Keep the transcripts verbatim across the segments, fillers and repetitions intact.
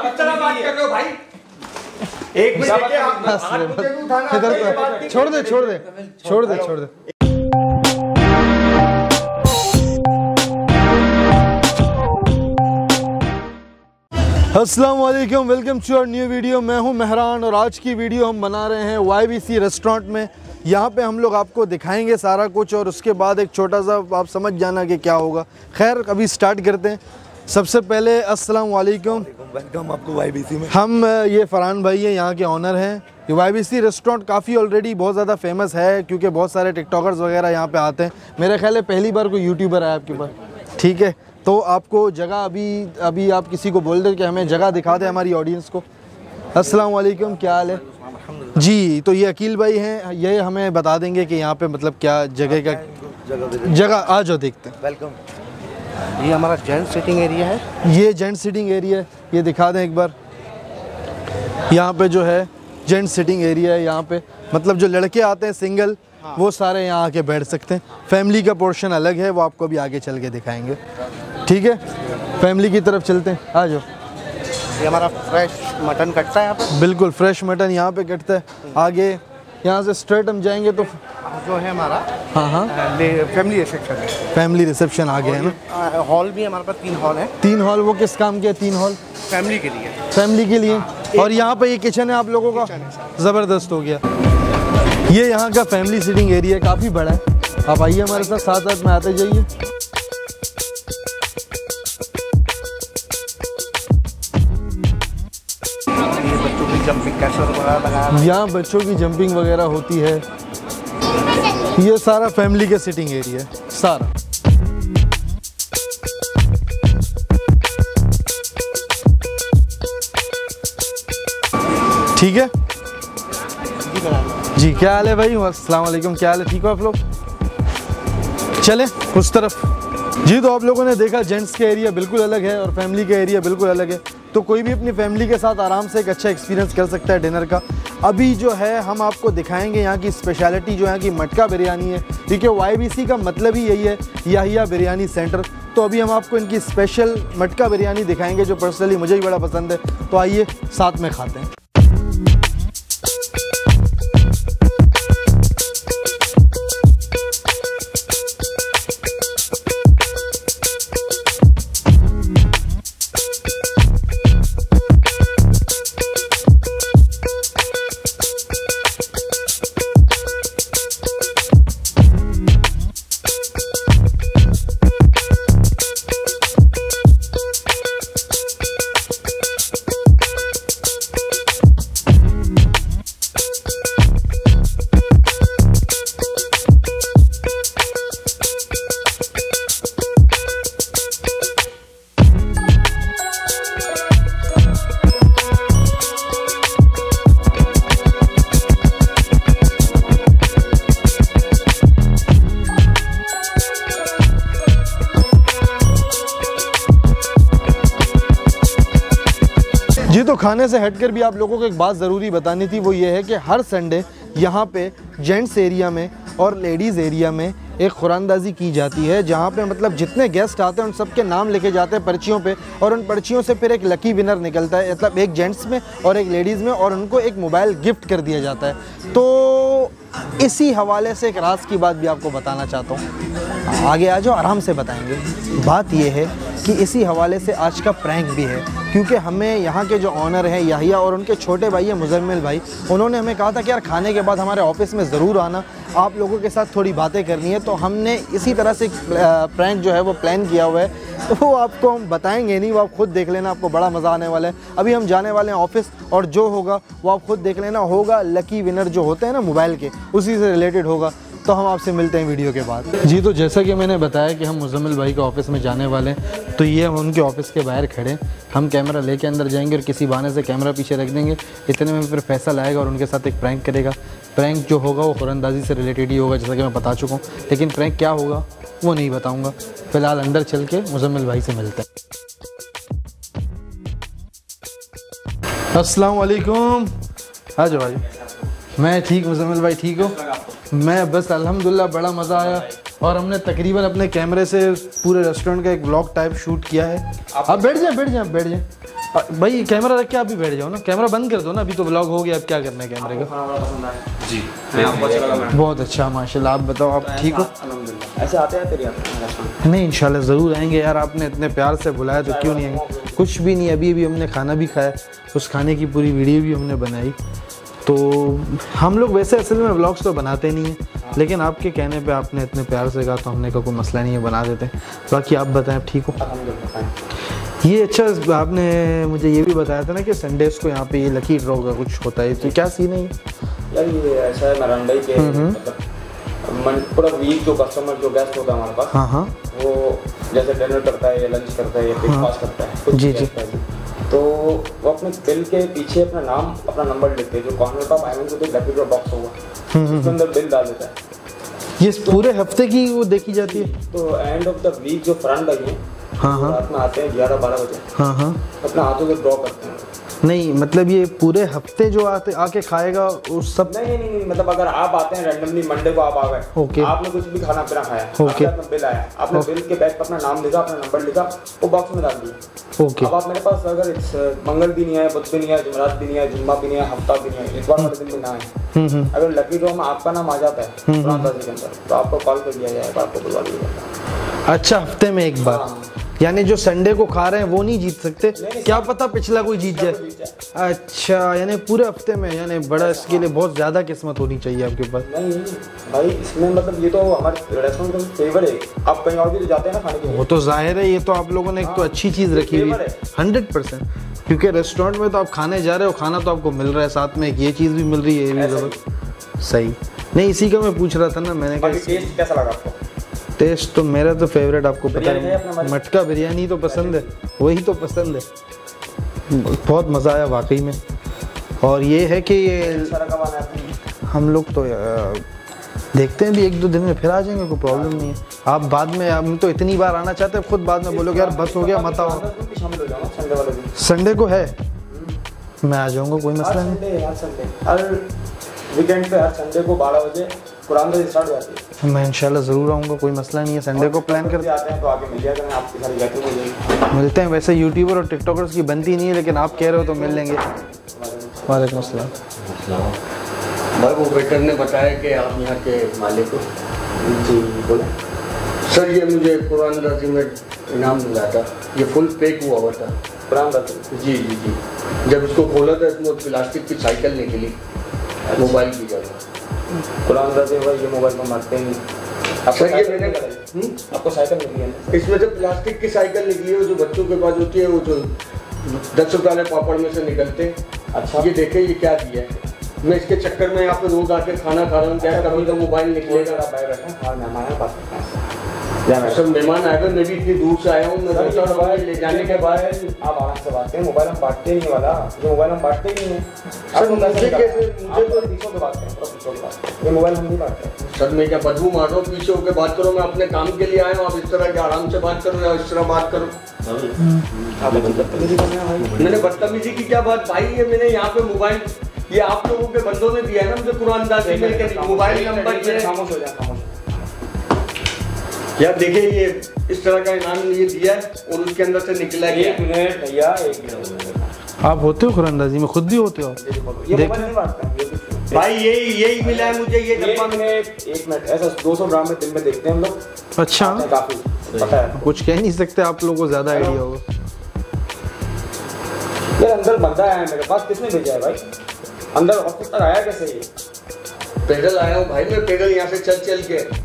किस तरह बात कर रहे हो भाई? एक मिनट देखिए, आप हाथ मुझे भी उठाना आता है, ये बात नहीं छोड़ दे छोड़ दे छोड़ दे छोड़ दे। अस्सलाम वालेकुम, welcome to our new video. मैं हूं मेहरान और आज की वीडियो हम बना रहे हैं वाई बी सी रेस्टोरेंट में। यहाँ पे हम लोग आपको दिखाएंगे सारा कुछ और उसके बाद एक छोटा सा आप समझ जाना कि क्या होगा। खैर अभी स्टार्ट करते हैं। सबसे पहले अस्सलाम वालेकुम, वेलकम आपको वाई बी सी में। हम ये फरहान भाई हैं, यहाँ के ऑनर हैं। ये वाई बी सी रेस्टोरेंट काफ़ी ऑलरेडी बहुत ज़्यादा फेमस है क्योंकि बहुत सारे टिकटॉकर्स वगैरह यहाँ पे आते हैं। मेरा ख्याल है पहली बार कोई यूट्यूबर आया आपके पास, ठीक है? तो आपको जगह अभी अभी आप किसी को बोल दे कि हमें जगह दिखा दे हमारी ऑडियंस को। अस्सलाम वालेकुम, क्या हाल है जी? तो ये अकील भाई हैं, ये हमें बता देंगे कि यहाँ पे मतलब क्या जगह का जगह आ जाओ देखते हैं। वेलकम। ये हमारा जेंट्स सिटिंग एरिया है। ये जेंट्स सिटिंग एरिया है, ये दिखा दें एक बार। यहाँ पे जो है जेंट्स सिटिंग एरिया है। यहाँ पे मतलब जो लड़के आते हैं सिंगल, हाँ, वो सारे यहाँ आके बैठ सकते हैं। फैमिली का पोर्शन अलग है, वो आपको भी आगे चल के दिखाएंगे, ठीक है? फैमिली की तरफ चलते हैं, आ जाओ। ये हमारा फ्रेश मटन कटता है यहाँ पे। बिल्कुल फ्रेश मटन यहाँ पे कटता है। आगे यहाँ से स्ट्रेट हम जाएंगे तो जो है हमारा, हाँ हाँ, फैमिली रिसेप्शन है। फैमिली रिसेप्शन आगे है ना। हॉल भी हमारे पास तीन हॉल है। तीन हॉल, वो किस काम के? तीन हॉल फैमिली के लिए। फैमिली के लिए। और यहाँ पे ये किचन है आप लोगों का, ज़बरदस्त हो गया। ये यहाँ का फैमिली सिटिंग एरिया काफ़ी बड़ा है। आप आइए हमारे साथ, साथ साथ में आते जाइए। यहाँ बच्चों की जंपिंग वगैरह होती है। ये सारा फैमिली का सिटिंग एरिया है सारा। ठीक है जी, क्या हाल है भाई? अस्सलाम वालेकुम, क्या हाल है? ठीक हो आप लोग? चलें उस तरफ जी। तो आप लोगों ने देखा जेंट्स का एरिया बिल्कुल अलग है और फैमिली का एरिया बिल्कुल अलग है। तो कोई भी अपनी फैमिली के साथ आराम से एक अच्छा एक्सपीरियंस कर सकता है डिनर का। अभी जो है हम आपको दिखाएंगे यहाँ की स्पेशलिटी, जो यहाँ की मटका बिरयानी है, क्योंकि वाई बी सी का मतलब ही यही है, याहिया बिरयानी सेंटर। तो अभी हम आपको इनकी स्पेशल मटका बिरयानी दिखाएंगे जो पर्सनली मुझे भी बड़ा पसंद है। तो आइए साथ में खाते हैं। जी तो खाने से हटकर भी आप लोगों को एक बात ज़रूरी बतानी थी, वो ये है कि हर संडे यहाँ पे जेंट्स एरिया में और लेडीज़ एरिया में एक खुरानदाजी की जाती है, जहाँ पे मतलब जितने गेस्ट आते हैं उन सबके नाम लिखे जाते हैं पर्चियों पे और उन पर्चियों से फिर एक लकी विनर निकलता है, मतलब एक जेंट्स में और एक लेडीज़ में, और उनको एक मोबाइल गिफ्ट कर दिया जाता है। तो इसी हवाले से एक राज की बात भी आपको बताना चाहता हूँ। आगे आ जाओ, आराम से बताएंगे। बात यह है कि इसी हवाले से आज का प्रैंक भी है, क्योंकि हमें यहाँ के जो ऑनर हैं याहिया और उनके छोटे भाई हैं मुजम्मिल भाई, उन्होंने हमें कहा था कि यार खाने के बाद हमारे ऑफिस में ज़रूर आना, आप लोगों के साथ थोड़ी बातें करनी है। तो हमने इसी तरह से प्रैंक जो है वो प्लान किया हुआ है। तो वो आपको हम बताएंगे नहीं, वो आप खुद देख लेना, आपको बड़ा मज़ा आने वाला है। अभी हम जाने वाले हैं ऑफिस और जो होगा वो आप खुद देख लेना। होगा लकी विनर जो होते हैं ना मोबाइल के, उसी से रिलेटेड होगा। तो हम आपसे मिलते हैं वीडियो के बाद। जी तो जैसा कि मैंने बताया कि हम मुजम्मिल भाई के ऑफिस में जाने वाले हैं, तो ये हम उनके ऑफिस के बाहर खड़े हैं। हम कैमरा लेके अंदर जाएंगे और किसी बहाने से कैमरा पीछे रख देंगे। इतने में फिर फैसल आएगा और उनके साथ एक प्रैंक करेगा। प्रैंक जो होगा वो खुरानदाजी से रिलेटेड ही होगा, जैसा कि मैं बता चुका हूँ, लेकिन प्रैंक क्या होगा वो नहीं बताऊँगा। फ़िलहाल अंदर चल के मुजम्मिल भाई से मिलते हैं। अस्सलाम वालेकुम। आ जाओ भाई। मैं ठीक, मुजम्मिल भाई ठीक हो? मैं बस अल्हम्दुलिल्लाह, बड़ा मज़ा आया और हमने तकरीबन अपने कैमरे से पूरे रेस्टोरेंट का एक व्लॉग टाइप शूट किया है। आप बैठ जाएं बैठ जाएं बैठ जाएं भाई कैमरा रख के आप भी बैठ जाओ ना, कैमरा बंद कर दो ना, अभी तो व्लॉग हो गया, अब क्या करना है कैमरे का। खाना बड़ा पसंद आया जी आपको अच्छा लगा मैडम? बहुत अच्छा माशाल्लाह। आप बताओ आप ठीक हो? अल्हम्दुलिल्लाह। ऐसे आते हैं तेरी रेस्टोरेंट? नहीं इंशाल्लाह ज़रूर आएंगे यार, आपने इतने प्यार से बुलाया तो क्यों नहीं आएंगे। कुछ भी नहीं, अभी अभी हमने खाना भी खाया, उस खाने की पूरी वीडियो भी हमने बनाई। तो हम लोग वैसे असल में व्लॉग्स तो बनाते नहीं हैं, लेकिन आपके कहने पे आपने इतने प्यार से कहा तो हमने कहा कोई मसला नहीं है, बना देते हैं। बाकी आप बताएं, आप ठीक हो? अल्हम्दुलिल्लाह। ये अच्छा, आपने मुझे ये भी बताया था ना कि संडेज़ को यहाँ पे ये लकी ड्रॉ का कुछ होता है, तो क्या सीन है ये? यार ये ऐसा है मरंडई के मतलब मन पूरा वीक जो कस्टमर जो गेस्ट होता है हमारे पास, हाँ हाँ वो जैसे डिनर करता है या लंच करता है या ब्रेकफास्ट करता है कुछ जी, guest जी। है, तो वो अपने बिल के पीछे अपना नाम अपना नंबर लिखते हैं, जो कॉर्नर का आएंगे तो लकी ड्रॉ बॉक्स होगा उसके अंदर बिल डाल देता है। ये पूरे हफ्ते की वो देखी जाती है? तो एंड ऑफ द वीक जो फ्रंट आई है हाँ हाँ रात में आते हैं ग्यारह बारह बजे, हाँ हाँ। अपने हाथों से ड्रॉ करते हैं। नहीं मतलब ये पूरे हफ्ते जो आते आके खाएगा उस सब? नहीं नहीं नहीं मतलब अगर आप आते हैं रैंडमली मंडे को आप आ गए, ओके। आपने कुछ भी खाना पीना खाया, ओके। आपके हाथ में बिल आया, आपने बिल के बैग पर अपना नाम लिखा, अपना नंबर लिखा, वो बॉक्स में डाल दिया। ओके। अब आप मेरे पास अगर इस मंगल भी नहीं है, बुध भी नहीं है, जुमरात भी नहीं है, जुम्मा भी नहीं है, हफ्ता भी नहीं है, इतवार वाले दिन भी ना है, अगर लकी ड्रॉ में आपका नाम आ जाता है कुरान के अंदर तो आपको कॉल कर दिया जाएगा, आपको बुलवा लिया जाएगा। अच्छा, हफ्ते में एक बार? हाँ। यानी जो संडे को खा रहे हैं वो नहीं जीत सकते? क्या पता पिछला कोई जीत जाए। अच्छा, यानी पूरे हफ्ते में, यानी बड़ा इसके लिए बहुत ज़्यादा किस्मत होनी चाहिए आपके पास। नहीं भाई इसमें मतलब ये तो हमारे रेस्टोरेंट का फेवर है, आप कहीं और भी तो जाते हैं ना खाने के लिए। वो तो जाहिर है, ये तो आप लोगों ने एक तो अच्छी चीज़ रखी हुई है हंड्रेड परसेंट, क्योंकि रेस्टोरेंट में तो आप खाने जा रहे हो, खाना तो आपको मिल रहा है, साथ में एक ये चीज़ भी मिल रही है, ये भी ज़रूर सही। नहीं इसी का मैं पूछ रहा था ना, मैंने कहा टेस्ट कैसा लगा आपको? टेस्ट तो मेरा तो फेवरेट आपको पता है, मटका बिरयानी तो पसंद है, वही तो पसंद है, बहुत मज़ा आया वाकई में। और ये है कि ये हम लोग तो देखते हैं भी, एक दो दिन में फिर आ जाएंगे, कोई प्रॉब्लम नहीं है। आप बाद में, हम तो इतनी बार आना चाहते हैं, खुद बाद में बोलोगे यार बस हो गया मत आओ। संडे को है, मैं आ जाऊँगा, कोई मसला नहीं। हर वीकेंड पे हर संडे को बारह बजे कुरान स्टार्ट हो जाती है। मैं इंशाल्लाह ज़रूर आऊँगा, कोई मसला नहीं है। संडे को प्लान करते आते हैं तो आगे मिल जाएगा, आपकी सारी गैदरिंग हो जाएगी। मिलते हैं। वैसे यूट्यूबर और टिकटॉकर्स की बनती नहीं है, लेकिन आप कह रहे हो तो मिल लेंगे। वालेकुम अस्सलाम। भाई वो वेटर ने बताया कि आप यहाँ के मालिक हो। जी बोले सर, ये मुझे कुरान राजी में इनाम मिला था, ये फुल पैक हुआ हुआ था। कुरान राजी? जी जी जी। जब इसको खोला था इसमें प्लास्टिक की साइकिल निकली मोबाइल की जगह। कुरान राजी भाई ये मोबाइल में मारते हैं सर, ये मैंने आपको साइकिल निकली है इसमें से प्लास्टिक की साइकिल निकली है, जो बच्चों के पास होती है, वो जो दस रुपये वाले पापड़ में से निकलते। अच्छा ये देखे ये क्या दिया है, मैं इसके चक्कर में यहाँ पे रोज आके खाना खा रहा हूँ, क्या कभी तो मोबाइल निकलेगा। सर मेहमान आए हुए, मैं भी इतनी दूर से आया हूँ, मैं सोचा मोबाइल ले जाने के बाद आप आराम से बात करें, मोबाइल हम बांटते नहीं वाला, ये मोबाइल हम बांटते ही नहीं है। सर मुझे कैसे, मुझे तो पीछे के बात करें, ये मोबाइल हम नहीं बांटते। सर मैं क्या बदबू मार रहा हूँ, पीछे होकर बात करो, मैं अपने काम के लिए आया हूँ, आप इस तरह के आराम से बात करो या इस तरह बात करो। मैंने बदतमीजी की क्या बात भाई, ये मैंने यहाँ पे मोबाइल, ये आप लोगों के बंदों ने दिया है ना मुझे कुरान दासी में मोबाइल नंबर। खामोश हो जाए, खामोश यार देखिए ये इस तरह का इनाम ये दिया है और उसके अंदर से निकला है। एक मिनट भैया, एक मिनट। आप होते हो कुरानदाजी में, खुद भी होते हो? ये मोबाइल नहीं बांटता है भाई, यही यही मिला है मुझे ये डब्बा। मिनट एक मिनट, ऐसा दो सौ ग्राम में दिन में देखते हैं हम लोग। अच्छा, काफी पता है, कुछ कह नहीं सकते, आप लोगों को ज्यादा आइडिया होगा। यार अंदर बंदा आया है मेरे पास, किसने भेजा है भाई? अंदर ऑफिस तक आया कैसे ये? पैदल आया हूँ भाई, मैं पैदल यहाँ से चल चल के।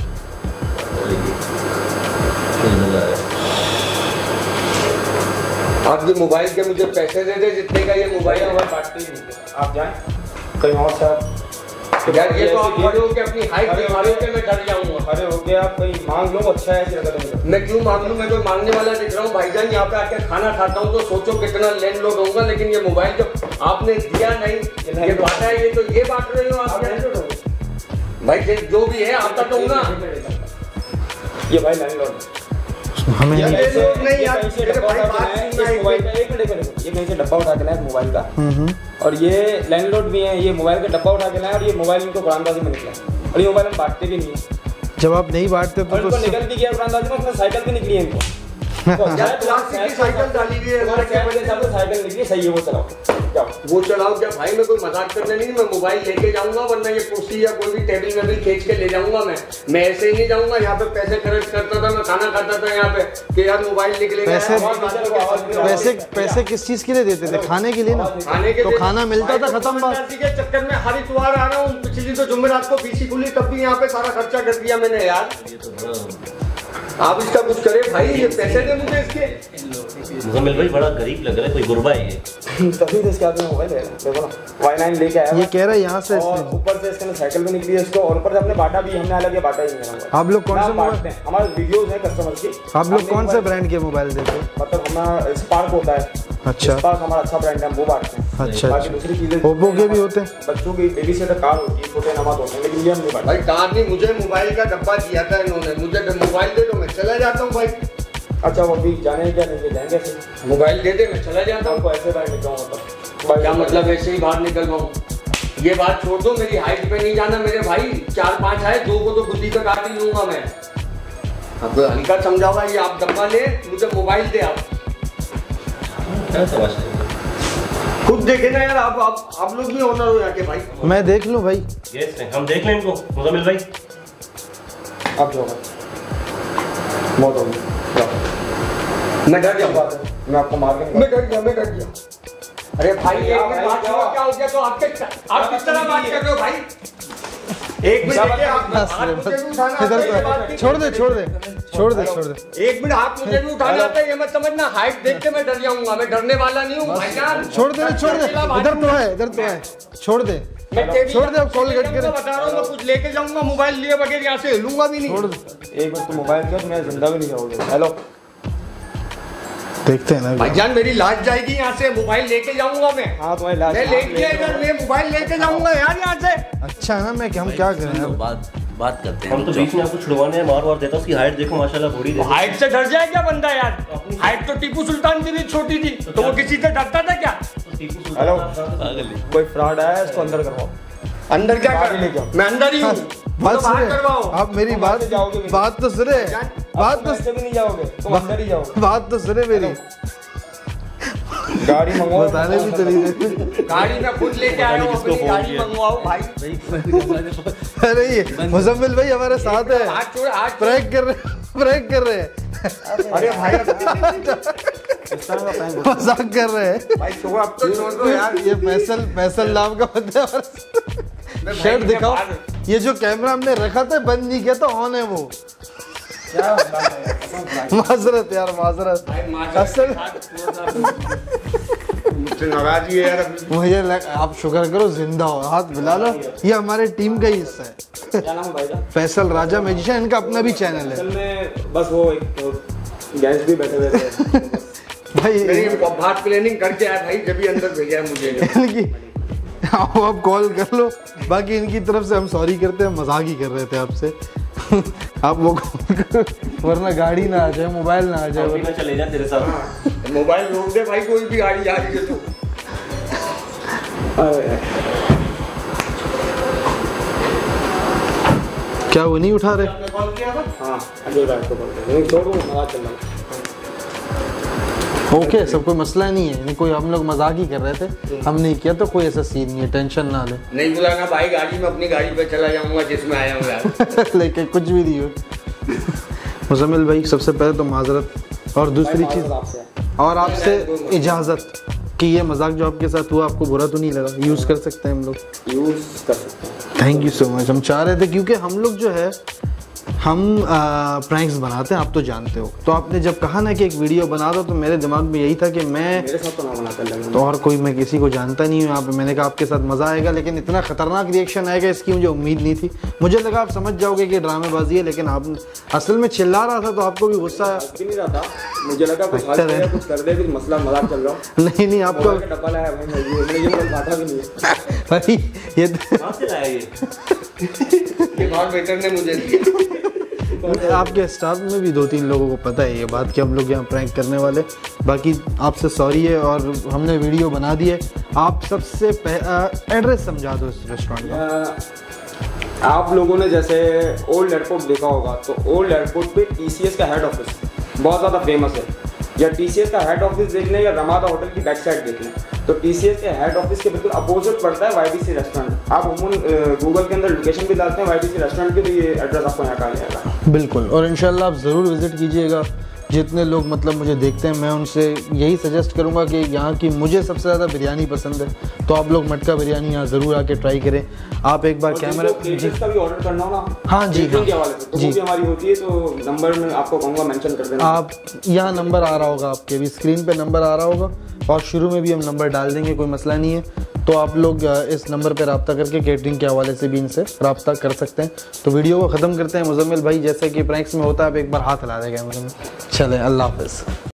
आप ये मोबाइल के मुझे पैसे दे दे जितने का ये मोबाइल है, मोबाइल बांटते ही नहीं। आप जाएं कहीं और से, आप यार ये तो आप खड़े हो के अपनी हाइट दिखा रहे हो कि मैं डर जाऊंगा। खड़े हो के आप कहीं मांग लो, अच्छा है ऐसी रकम। मैं क्यों मांग लूं, मैं कोई मांगने वाला दिख रहा हूँ भाईजान, यहाँ पे आके खाना खाता हूँ तो सोचो कितना लैंड लोड होगा, लेकिन ये मोबाइल जो आपने दिया नहीं, ये बांटा है, ये तो ये बांट रहे हो आप भाई, जो भी है आपका तो होगा ये भाई लैंडलॉर्ड हमें ये नहीं। कहीं से डब्बा उठा के लाए, इस मोबाइल का एक मिनट ये कहीं से डब्बा उठा के लाए मोबाइल का, और ये लैंडलॉर्ड भी है, ये मोबाइल का डब्बा उठा के लाए और ये मोबाइल इनको कुरानदाजी में निकला, और ये मोबाइल हम बांटते भी नहीं है। जब आप नहीं बांटते तो, तो निकल के गया कुरानदाजी में, उसमें साइकिल भी निकली है इनको। यार प्लास्टिक की साइकिल डाली हुई है, तुम्हारे छह बजे से साइकिल निकली, सही है वो चलाओ, जाओ वो चलाओ क्या भाई? मैं कोई मजाक करने नहीं, मैं मोबाइल लेके जाऊंगा, वरना ये कुर्सी या कोई भी टेबल में भी खींच के ले जाऊंगा। मैं मैं ऐसे ही नहीं जाऊंगा। यहाँ पे पैसे खर्च करता था, मैं खाना खाता था यहाँ पे कि यार मोबाइल निकलेगा। पैसे पैसे पैसे किस चीज के लिए देते थे? खाने के लिए ना। खाने के तो खाना मिलता था, खत्म बात। के चक्कर में हर इतवार आ रहा हूँ, पिछली तो जुम्मेरात को पीसी खुली, तब भी यहाँ पे सारा खर्चा कर दिया मैंने यार। आप इसका कुछ करें भाई, ये पैसे दे मुझे इसके। मुजम्मिल भाई बड़ा गरीब लग रहा है, कोई गुरबा है ये। तभी तो इसके हाथ में मोबाइल है, देखो ना वाई नाइन लेके आया। ये कह रहा है यहाँ से, और ऊपर से इसके साइकिल भी निकली है इसको, और ऊपर से हमने बांटा भी, हमने हालांकि बांटा ही नहीं है। आप लोग कौन से बांटते हैं? हमारे वीडियोस हैं कस्टमर की। आप लोग कौन से ब्रांड के मोबाइल देते हैं? मतलब हमारा स्पार्क होता है। अच्छा, स्पार्क हमारा अच्छा ब्रांड है, हम वो बांटते हैं। अच्छा, बाकी दूसरी चीजें ओप्पो के भी होते हैं, बच्चों की बेबी सेटर कार होती है, छोटे नमाज होते हैं, लेकिन ये हम नहीं बांटते भाई कार नहीं, मुझे मोबाइल का डब्बा दिया था इन्होंने, मुझे मोबाइल दे दो मैं चला जाता हूँ भाई। अच्छा वो अभी जाने क्या नहीं जाएंगे ऐसे? मोबाइल दे दे मैं चला जाता हूँ। हमको ऐसे बाहर निकलूंगा, क्या मतलब ऐसे ही बाहर निकल पाऊँ? ये बात छोड़ दो, मेरी हाइट पे नहीं जाना मेरे भाई। चार पाँच है, दो को तो बुद्धि का काट ही लूंगा मैं। अब हल्का समझाओगा, ये आप डब्बा ले, मुझे मोबाइल दे। आप क्या समझते हैं? खुद देखे ना यार, आप आप आप लोग भी ऑनर हो जाके भाई। मैं देख लूं भाई। यस हम देख लें इनको। मुजम्मिल भाई अब जो होगा बहुत होगी। मैं डर जाऊंगा, मैं आपको मार के मैं डर गया, मैं डर गया। अरे भाई एक मिनट बात करो, क्या हो गया? तो आपके आप किस तरह बात कर रहे हो भाई? एक मिनट देखिए, आप हाथ मुझे भी उठाना आता है, ये बात नहीं। छोड़ दे छोड़ दे छोड़ दे छोड़ दे एक मिनट, हाथ मुझे भी उठाना आता है, ये मत समझना हाइट देख के मैं डर जाऊंगा। मैं डरने वाला नहीं हूँ भाईजान। छोड़ दे छोड़ दे, इधर तो है, इधर तो है, छोड़ दे छोड़ दे। अब कॉल कट कर, बता रहा हूँ, मैं कुछ लेके जाऊंगा, मोबाइल लिए बगैर यहाँ से हिलूंगा भी नहीं। छोड़ दे। एक बार तो मोबाइल का मैं जिंदा भी नहीं जाऊंगा। हेलो देखते हैं ना भाईजान, मेरी लाश जाएगी यहाँ से, मोबाइल लेके जाऊंगा मैं। हाँ तुम्हारी लाश मैं लेके इधर मैं मोबाइल लेके जाऊंगा यार यहाँ से। अच्छा है ना, मैं हम क्या करें अब? बात बात करते हैं। हम तो बीच में आपको छुड़वाने हैं, मार वार देता। उसकी हाइट देखो माशाल्लाह, बॉडी देखो। हाइट से डर जाए क्या बंदा यार? हाइट तो टीपू सुल्तान की भी छोटी थी, तो वो किसी से डरता था क्या? हेलो कोई फ्रॉड आया है, इसको अंदर करवाओ। अंदर क्या बाहर कर? ले जाओ। मैं अंदर ही हूँ, बात बाहर करवाओ। सुने आप मेरी तुम बात ऐसे जाओगे भी बात तो सुने बात तो ऐसे भी नहीं जाओगे, तुम अंदर ही जाओगे। बात तो सुने मेरी। गाड़ी मंगवाओ, बताने भी तो नहीं देते। गाड़ी में खुद लेके आया हूँ, अपनी गाड़ी मंगवाओ भाई। अरे ये मुजम्मिल भाई हमारे साथ है, हाथ छोड़, हाथ छोड़। प्रैंक कर रहे प्रैंक कर रहे हैं। अरे भाई मजाक कर रहे हैं भाई छोड़, अब तो छोड़ दो यार। ये फैसल फैसल नाम का बंदा है हमारे। शर्ट दिखाओ, ये जो कैमरा हमने रखा था बंद नहीं किया तो ऑन है वो। माजरत यार, माजरत। असल मुझसे नाराजगी है यार। मुझे लग, आप शुक्र करो जिंदा हो, हाथ मिला लो। ये हमारे टीम का ही हिस्सा है। क्या नाम है भाई साहब? फैसल राजा मैजिशियन, इनका अपना भी चैनल है। असल में बस वो एक गैस भी बैठे हुए थे भाई मेरी बात प्लानिंग करके आया भाई, जब भी अंदर भेजा है मुझे। इनकी आओ आप कॉल कर लो। बाकी इनकी तरफ से हम सॉरी करते हैं, मजाक ही कर रहे थे आपसे। आप वो कॉल करो, वरना गाड़ी ना आ जाए, मोबाइल ना आ जाए। मैं चले जा तेरे साथ। मोबाइल रोक दे भाई, कोई भी गाड़ी जा रही है तो। क्या वो नहीं उठा रहे? हाँ अजय भाई को बोल रहे हैं, छोड़ो मजाक चल रहा है। ओके सब कोई मसला नहीं है, नहीं कोई, हम लोग मजाक ही कर रहे थे, हम नहीं किया तो कोई ऐसा सीन नहीं है, टेंशन ना ले। नहीं बुलाना भाई, गाड़ी में अपनी गाड़ी पे चला जाऊंगा जिसमें आया हूँ यार। लेकिन कुछ भी नहीं हो। मुजम्मिल भाई सबसे पहले तो माजरत, और दूसरी चीज़ और आपसे इजाज़त कि ये मजाक जो आपके साथ हुआ आपको बुरा तो नहीं लगा, यूज़ कर सकते हैं हम लोग? यूज़ कर सकते हैं। Thank you so much. हम चाह रहे थे क्योंकि हम लोग जो है हम प्रैंक्स बनाते हैं, आप तो जानते हो। तो आपने जब कहा ना कि एक वीडियो बना दो, तो मेरे दिमाग में यही था कि मैं मेरे साथ तो ना बनाता लगा तो और कोई, मैं किसी को जानता नहीं हूँ यहाँ पे। मैंने कहा आपके साथ मज़ा आएगा, लेकिन इतना ख़तरनाक रिएक्शन आएगा इसकी मुझे उम्मीद नहीं थी। मुझे लगा आप समझ जाओगे कि ड्रामेबाजी है, लेकिन आप असल में चिल्ला रहा था तो आपको भी गुस्सा भी नहीं रहा था। मुझे लगा कुछ हाल है, कुछ कर दे, कुछ मसला मजाक चल रहा। नहीं नहीं आपको डब्बा लाया भाई, मैं ये ये बात भी नहीं है भाई, ये कहाँ से लाया ये? ये बहुत बेटर ने मुझे दिया। आपके स्टाफ में भी दो तीन लोगों को पता है ये बात कि हम लोग यहाँ प्रैंक करने वाले। बाकी आपसे सॉरी है, और हमने वीडियो बना दी है। आप सबसे एड्रेस समझा दो इस रेस्टोरेंट का। आप लोगों ने जैसे ओल्ड एयरपोर्ट देखा होगा, तो ओल्ड एयरपोर्ट पे टीसीएस का हेड ऑफिस, बहुत ज़्यादा फेमस है। या टीसीएस का हेड ऑफिस देख लें या रमादा होटल की बैक साइड देख लें, तो टीसीएस के हेड ऑफिस के बिल्कुल अपोजिट पड़ता है वाईडीसी रेस्टोरेंट। आप उमून गूगल के अंदर लोकेशन भी डालते हैं वाईडीसी रेस्टोरेंट की, तो ये एड्रेस आपको यहाँ का आ जाएगा। बिल्कुल, और इंशाल्लाह आप ज़रूर विज़िट कीजिएगा। जितने लोग मतलब मुझे देखते हैं मैं उनसे यही सजेस्ट करूंगा कि यहाँ की मुझे सबसे ज़्यादा बिरयानी पसंद है, तो आप लोग मटका बिरयानी यहाँ ज़रूर आके ट्राई करें। आप एक बार कैमरा जी का भी ऑर्डर करना हो ना, हाँ जी हाँ के हवाले से तो जी वो भी हमारी होती है, तो नंबर में आपको कहूँगा मेंशन कर देना। आप यहाँ नंबर आ रहा होगा, आपके भी स्क्रीन पे नंबर आ रहा होगा, और शुरू में भी हम नंबर डाल देंगे, कोई मसला नहीं है। तो आप लोग इस नंबर पर रब्ता करके केटरिंग के हवाले से भी इनसे रब्ता कर सकते हैं। तो वीडियो को ख़त्म करते हैं। मुज़म्मिल भाई, जैसे कि प्रैंक्स में होता है, आप एक बार हाथ हिला दें कैमरे में। चलें, अल्लाह हाफ़िज़।